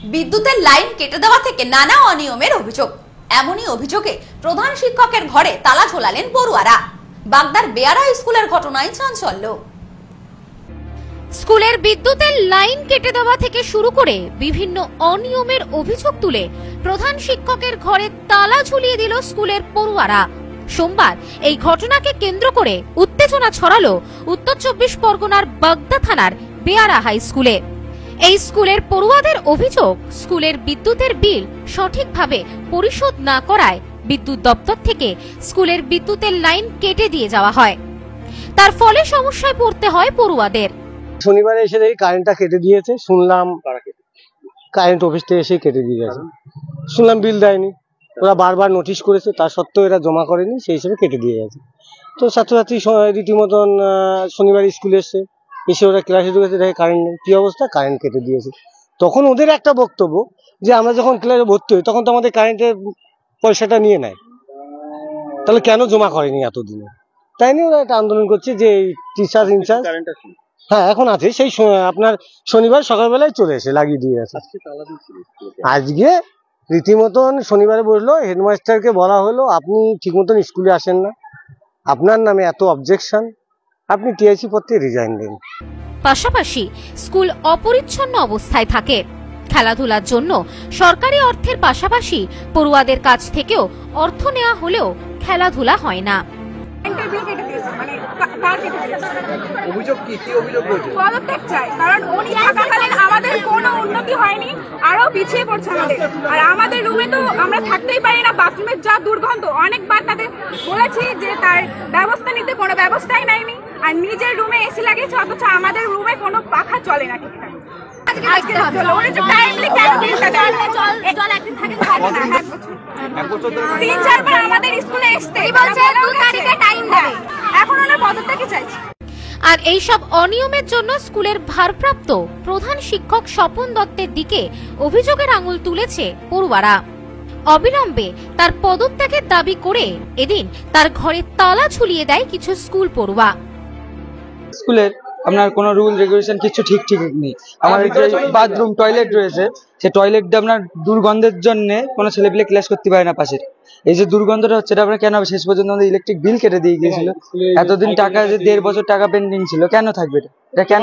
বিদ্যুতের লাইন কেটে দেওয়া থেকে নানা অনিয়মের অভিযোগ। এমনই অভিযোগে প্রধান শিক্ষকের ঘরে তালা ঝোলালেন পড়ুয়ারা। বাগদার বেয়ারা স্কুলের ঘটনায় চাঞ্চল্য। স্কুলের বিদ্যুতের লাইন কেটে দেওয়া থেকে শুরু করে বিভিন্ন অনিয়মের অভিযোগ তুলে প্রধান শিক্ষকের ঘরে তালা ঝুলিয়ে দিল স্কুলের পড়ুয়ারা। সোমবার এই ঘটনাকে কেন্দ্র করে উত্তেজনা ছড়ালো উত্তর ২৪ পরগনার বাগদা থানার বেয়ারা হাই স্কুলে। এই স্কুলের পড়ুয়াদের অভিযোগ, স্কুলের বিদ্যুতের বিল সঠিকভাবে পরিশোধ না করায় বিদ্যুৎ দপ্তর থেকে স্কুলের বিদ্যুতের লাইন কেটে দিয়ে যাওয়া হয়। তার ফলে সমস্যায় পড়তে হয় পড়ুয়াদের। শনিবারে এসে দেখি কারেন্টটা কেটে দিয়েছে, শুনলাম কারেন্ট অফিস থেকে এসে কেটে দিয়ে গেছে। শুনলাম বিল দেয়নি, ওরা বারবার নোটিশ করেছে, তা সত্ত্বেও এরা জমা করেনি, সেই হিসেবে কেটে দিয়ে গেছে। তো ছাত্রছাত্রী রীতিমতন শনিবার স্কুলে এসে ওরা ক্লাসে ঢুকেছে, দেখে কারেন্ট নেই। কি অবস্থা, কারেন্ট কেটে দিয়েছে। তখন ওদের একটা বক্তব্য যে আমরা যখন ক্লাসে ভর্তি হই তখন তো আমাদের কারেন্টের পয়সাটা নিয়ে নেয়, তাহলে কেন জমা করেনি এতদিনে। তাই নিয়ে ওরা একটা আন্দোলন করছে যে টিচার ইনচার্জ, হ্যাঁ এখন আছে, সেই আপনার শনিবার সকালবেলায় চলে এসে লাগিয়ে দিয়ে গেছে। আজকে রীতিমতন শনিবারে বসলো, হেডমাস্টারকে বলা হলো আপনি ঠিক মতন স্কুলে আসেন না, আপনার নামে এত অবজেকশন, আপনি টিআইসি পদ থেকে রিজাইন দিন। পাশাপাশি স্কুল অপরিচ্ছন্ন অবস্থায় থাকে। খেলাধুলার জন্য সরকারি অর্থের পাশাপাশি পড়ুয়াদের কাছ থেকেও অর্থ নেওয়া হলেও খেলাধুলা হয় না। অভিযোগ কি অভিযোগ রয়েছে? পদত্যাগ চাই, কারণ উনি থাকাকালীন আমাদের কোনো উন্নতি হয়নি, আরো পিছিয়ে পড়ছে আমাদের। আর আমাদের রুমে তো আমরা থাকতেই পারি না, বাথরুমের যা দুর্গন্ধ। অনেকবার তাদের বলেছি যে তার ব্যবস্থা নিতে, কোনো ব্যবস্থাই নেয়নি। আর নিজের রুমে এসি লাগিয়েছে, অথচ আমাদের রুমে কোনো পাখা চলে না ঠিকঠাক। আর এইসব অনিয়মের জন্য স্কুলের ভারপ্রাপ্ত প্রধান শিক্ষক স্বপন দত্তের দিকে অভিযোগের আঙুল তুলেছে পড়ুয়ারা। অবিলম্বে তার পদত্যাগের দাবি করে এদিন তার ঘরে তালা ঝুলিয়ে দেয় কিছু স্কুল পড়ুয়া। স্কুলের আপনার কোনো রুল রেগুলেশন কিছু ঠিক নেই। আমাদের যে বাথরুম টয়লেট রয়েছে, সে টয়লেটটা আপনার দুর্গন্ধের জন্য কোনো ছেলেপিলে ক্লাস করতে পারে না পাশের। এই যে দুর্গন্ধটা হচ্ছে, এটা আপনার কেন হবে? শেষ পর্যন্ত আমাদের ইলেকট্রিক বিল কেটে দিয়ে গিয়েছিল। এতদিন টাকা যে 1.5 বছর টাকা পেন্ডিং ছিল, কেন থাকবে এটা কেন?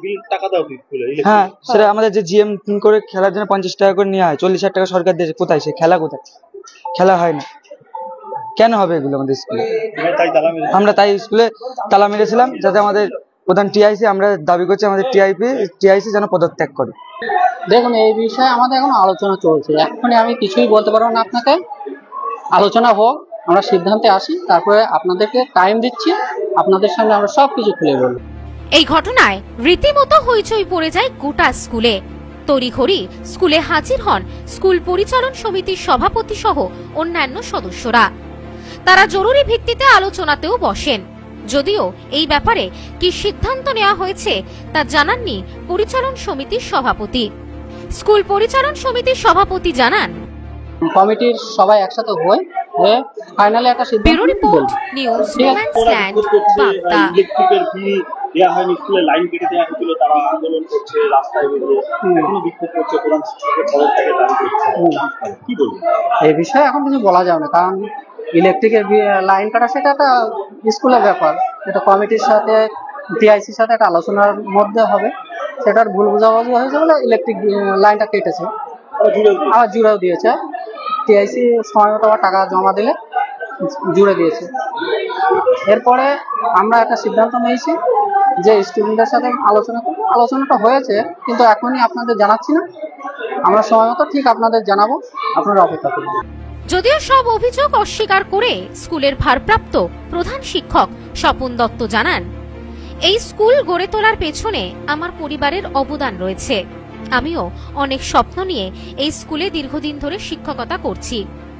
হ্যাঁ, সেটা আমাদের যে জিএম করে খেলার জন্য 50 টাকা করে নেওয়া হয়, 40,000 টাকা সরকার দিয়েছে। কোথায় সে খেলা? কোথায় খেলা হয় না? কেন হবে এগুলো আমাদের স্কুলে? আমরা তাই স্কুলে তালা মেরেছিলাম, যাতে আমাদের প্রধান টিআইসি, আমরা দাবি করছি আমাদের টিআইসি যেন পদত্যাগ করে। দেখুন, এই বিষয়ে আমাদের এখন আলোচনা চলছে। এখনই আমি কিছুই বলতে পারবো না আপনাকে। আলোচনা হোক, আমরা সিদ্ধান্তে আসি, তারপরে আপনাদেরকে টাইম দিচ্ছি, আপনাদের সামনে আমরা সবকিছু খুলে বলবো। এই ঘটনায় রীতিমতো হইচই পড়ে যায় গোটা স্কুলে। তড়িঘড়ি স্কুলে হাজির হন স্কুল পরিচালন সমিতির সভাপতি সহ অন্যান্য সদস্যরা। তারা জরুরি ভিত্তিতে আলোচনাতেও বসেন। যদিও এই ব্যাপারে কি সিদ্ধান্ত নেওয়া হয়েছে তা জানাননি পরিচালন সমিতির সভাপতি। স্কুল পরিচালন সমিতির সভাপতি জানান, কমিটির সবাই একসাথে হয়ে ফাইনালি একটা সিদ্ধান্ত। ব্যুরো রিপোর্ট, নিউজ নোম্যান্সল্যান্ড, বাগদা। ইলেকট্রিকের বিল দেয়া হয়নি, স্কুলে লাইন কেটে দেওয়া হয়েছিল, তারা আন্দোলন করছে, রাস্তায় বেরিয়ে এখনো বিক্ষোভ করছে, প্রধান শিক্ষকের পদত্যাগের দাবি করছে। কি বলবেন এই বিষয়ে? এখন কিছু বলা যাবে না, কারণ ইলেকট্রিকের লাইন কাটা সেটা একটা স্কুলের ব্যাপার। এটা কমিটির সাথে টিআইসির সাথে একটা আলোচনার মধ্যে হবে। সেটার ভুল বোঝাবুঝি হয়েছে বলে ইলেকট্রিক লাইনটা কেটেছে, আবার জুড়েও দিয়েছে। টিআইসি সময় মতো আবার টাকা জমা দিলে জুড়ে দিয়েছে। এরপরে আমরা একটা সিদ্ধান্ত নিয়েছি যে স্টুডেন্টদের সাথে আলোচনা করব। আলোচনাটা হয়েছে, কিন্তু এখনই আপনাদের জানাচ্ছি না। আমরা সময় মতো ঠিক আপনাদের জানাবো, আপনারা অপেক্ষা করুন। যদিও সব অভিযোগ অস্বীকার করে স্কুলের ভারপ্রাপ্ত প্রধান শিক্ষক স্বপন দত্ত জানান, এই স্কুল গড়ে তোলার পেছনে আমার পরিবারের অবদান রয়েছে। আমিও অনেক স্বপ্ন নিয়ে এই স্কুলে দীর্ঘদিন ধরে শিক্ষকতা করছি।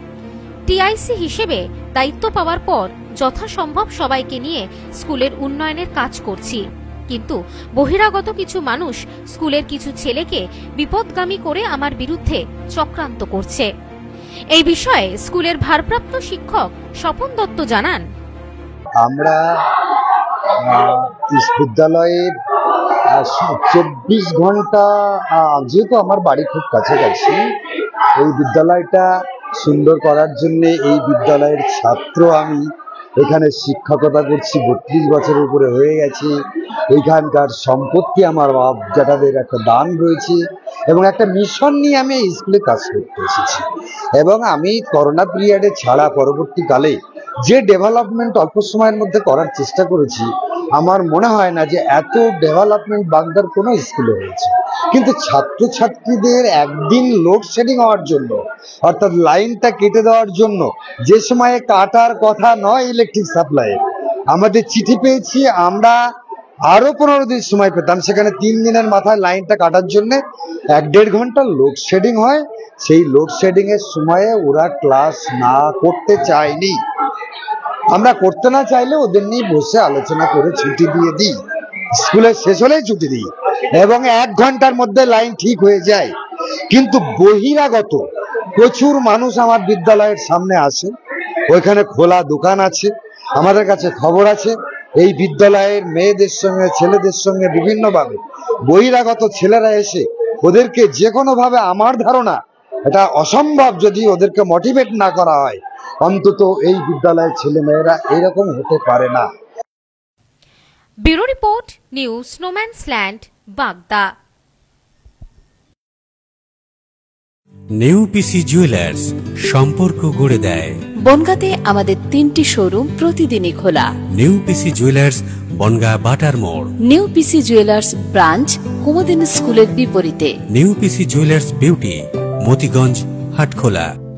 টিআইসি হিসেবে দায়িত্ব পাওয়ার পর যথাসম্ভব সবাইকে নিয়ে স্কুলের উন্নয়নের কাজ করছি, কিন্তু বহিরাগত কিছু মানুষ স্কুলের কিছু ছেলেকে বিপদগামী করে আমার বিরুদ্ধে চক্রান্ত করছে। এই বিষয়ে স্কুলের ভারপ্রাপ্ত শিক্ষক স্বপন দত্ত জানান, আমরা বিদ্যালয়ের 24 ঘন্টা, যেহেতু আমার বাড়ি খুব কাছাকাছি, এই বিদ্যালয়টা সুন্দর করার জন্য এই বিদ্যালয়ের ছাত্র আমি, এখানে শিক্ষকতা করছি, 32 বছরের উপরে হয়ে গেছে। এইখানকার সম্পত্তি আমার বাপ জ্যাঠাদের একটা দান রয়েছে এবং একটা মিশন নিয়ে আমি এই স্কুলে কাজ করতে এসেছি। এবং আমি করোনা পিরিয়ডে ছাড়া পরবর্তীকালে যে ডেভেলপমেন্ট অল্প সময়ের মধ্যে করার চেষ্টা করেছি, আমার মনে হয় না যে এত ডেভেলপমেন্ট বাগদার কোনো স্কুলে হয়েছে। কিন্তু ছাত্রছাত্রীদের একদিন লোডশেডিং হওয়ার জন্য, অর্থাৎ লাইনটা কেটে দেওয়ার জন্য, যে সময়ে কাটার কথা নয় ইলেকট্রিক সাপ্লাই, আমাদের চিঠি পেয়েছি আমরা আরো 15 দিন সময় পেতাম, সেখানে 3 দিনের মাথায় লাইনটা কাটার জন্য 1-1.5 ঘন্টা লোডশেডিং হয়। সেই লোডশেডিং এর সময়ে ওরা ক্লাস না করতে চায়নি। আমরা করতে না চাইলে ওদের নিয়ে বসে আলোচনা করে ছুটি দিয়ে দিই, স্কুলে শেষ হলেই ছুটি দিই এবং 1 ঘন্টার মধ্যে লাইন ঠিক হয়ে যায়। কিন্তু বহিরাগত প্রচুর মানুষ আমার বিদ্যালয়ের সামনে আসে, ওইখানে খোলা দোকান আছে, আমাদের কাছে খবর আছে এই বিদ্যালয়ের মেয়েদের সঙ্গে ছেলেদের সঙ্গে বিভিন্নভাবে বহিরাগত ছেলেরা এসে ওদেরকে যে কোনো ভাবে, আমার ধারণা এটা অসম্ভব যদি ওদেরকে মোটিভেট না করা হয়, অন্তত এই বিদ্যালয়ের ছেলে মেয়েরা এরকম হতে পারে না। Bureau report, news snowman's land, Bagda. নেউপিসি জুয়েলার্স, সম্পর্ক গড়ে দেয়। বনগাঁতে আমাদের 3টি শোরুম প্রতিদিনই খোলা। নেউপিসি জুয়েলার্স, বনগাঁ বাটার মোড়। নেউপিসি জুয়েলার্স ব্রাঞ্চ, কুমুদিনী স্কুলের বিপরীতে। নেউপিসি জুয়েলার্স বিউটি, মতিগঞ্জ, হাটখোলা।